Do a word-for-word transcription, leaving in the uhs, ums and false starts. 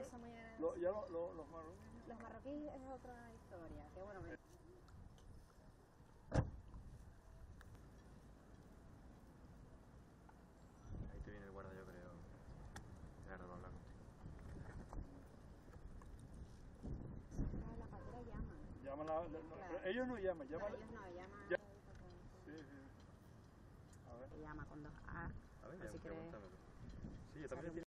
son muy agradecidos. Lo, ya lo, lo, los marroquíes. Los marroquíes es otra historia, que bueno, me... Ahí te viene el guarda, yo creo. Claro, va a hablar contigo. La patera llama. Llama la, la, Claro. no, ellos no llaman, llaman. No, ellos no, llaman. Ya. Sí, sí. A ver. Se llama con dos A. A ver, Así ya, que... pregúntamelo. Sí, yo también